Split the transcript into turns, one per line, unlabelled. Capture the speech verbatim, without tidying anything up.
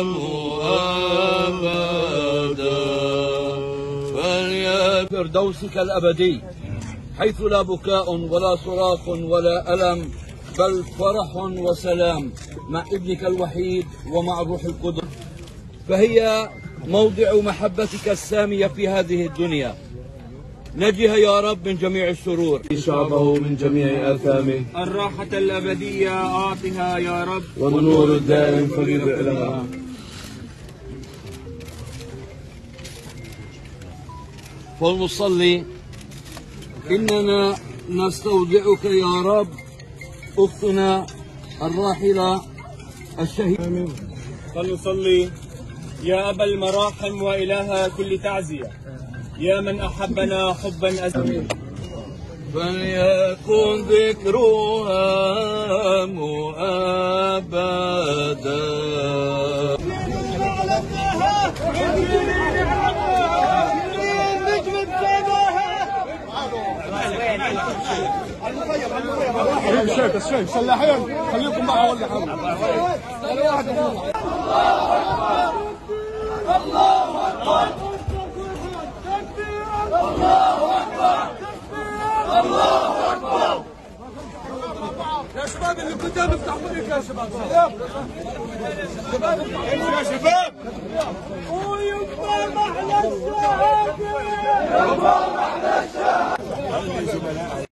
أبدا. فردوسك الأبدي حيث لا بكاء ولا صراخ ولا ألم، بل فرح وسلام مع ابنك الوحيد ومع الروح القدس. فهي موضع محبتك السامية في هذه الدنيا. نجها يا رب من جميع الشرور،
شعبه من جميع آثامه.
الراحة الأبدية أعطها يا رب،
والنور الدائم فليضئ لها.
فلنصلي. إننا نستودعك يا رب أختنا الراحلة الشهيدة.
فلنصلي. يا أبا المراحم وإله كل تعزية، يا من أحبنا حبا أزليا،
فليكن ذكرها مؤبدا.
الشيخ الشيخ سلاحين خليكم معه ولا حاجه. الله اكبر الله اكبر الله اكبر. يا شباب اللي قدام افتحوا مايك يا شباب. شباب يا شباب. ويبقى محلى الشعب. يبقى محلى الشعب.